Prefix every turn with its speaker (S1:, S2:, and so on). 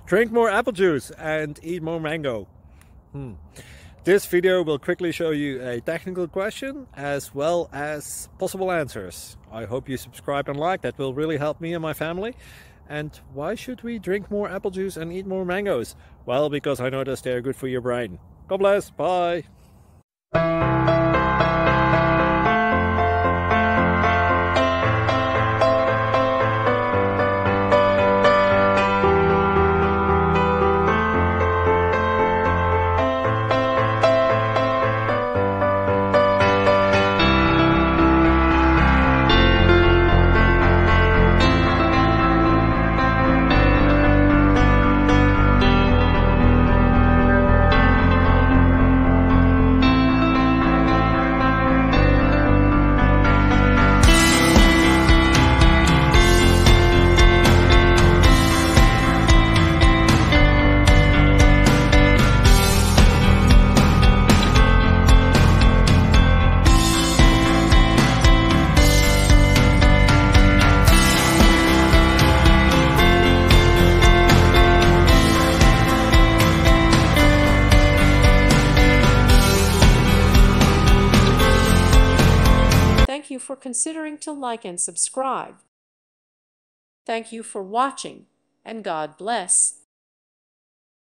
S1: Drink more apple juice and eat more mango. This video will quickly show you a technical question as well as possible answers. I hope you subscribe and like, that will really help me and my family. And why should we drink more apple juice and eat more mangoes? Well, because I noticed they're good for your brain. God bless, bye!
S2: Thank you for considering to like and subscribe. Thank you for watching, and God bless.